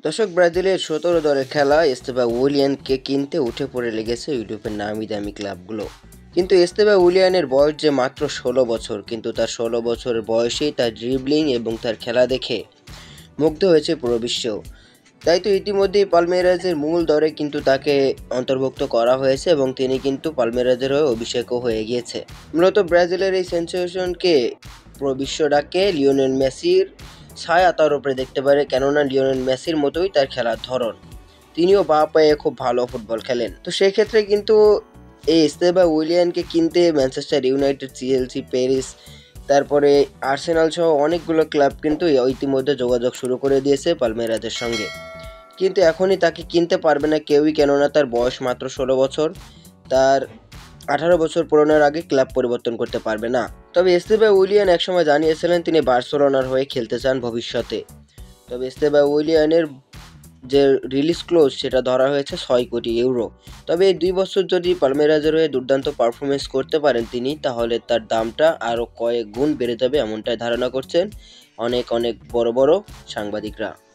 দর্শক, ব্রাজিলের ১৭ দলের খেলা এস্তেভা উইলিয়ানকে কিনতে উঠে পড়ে লেগেছে ইউরোপের নামি দামি ক্লাবগুলো। কিন্তু এস্তেভা উইলিয়ানের বয়স যে মাত্র ১৬ বছর, কিন্তু তার ১৬ বছরের বয়সেই তার ড্রিবলিং এবং তার খেলা দেখে মুগ্ধ হয়েছে পুরো বিশ্ব। তাই তো ইতিমধ্যেই পালমেইরাসের মূল দলে কিন্তু তাকে অন্তর্ভুক্ত করা হয়েছে এবং তিনি কিন্তু পালমেইরাসের হয়ে অভিষেকও হয়ে গিয়েছে। মূলত ব্রাজিলের এই সেন্সেশনকে পুরো বিশ্ব ডাকে লিওনেল মেসির ছায়া তার উপরে দেখতে পারে, কেননা লিওনেল মেসির মতোই তার খেলার ধরন। তিনিও বাঁ পায়ে খুব ভালো ফুটবল খেলেন। তো সেই ক্ষেত্রে কিন্তু এই এস্তেভা উইলিয়ানকে কিনতে ম্যানচেস্টার ইউনাইটেড, চেলসি, প্যারিস, তারপরে আর্সেনাল সহ অনেকগুলো ক্লাব কিন্তু ইতিমধ্যে যোগাযোগ শুরু করে দিয়েছে পালমেইরাসের সঙ্গে। কিন্তু এখনই তাকে কিনতে পারবে না কেউই, কেননা তার বয়স মাত্র ১৬ বছর। তার ১৮ বছর পূরণের আগে ক্লাব পরিবর্তন করতে পারবে না। তবে এস্তেভা উইলিয়ান একসময় জানিয়েছিলেন তিনি বার্সেলোনার হয়ে খেলতে চান ভবিষ্যতে। তবে এস্তেভা উইলিয়ানের যে রিলিজ ক্লোজ সেটা ধরা হয়েছে ৬ কোটি ইউরো। তবে এই ২ বছর যদি পালমেইরাসের হয়ে দুর্দান্ত পারফরমেন্স করতে পারেন তিনি, তাহলে তার দামটা আরও কয়েক গুণ বেড়ে যাবে, এমনটাই ধারণা করছেন অনেক বড় বড় সাংবাদিকরা।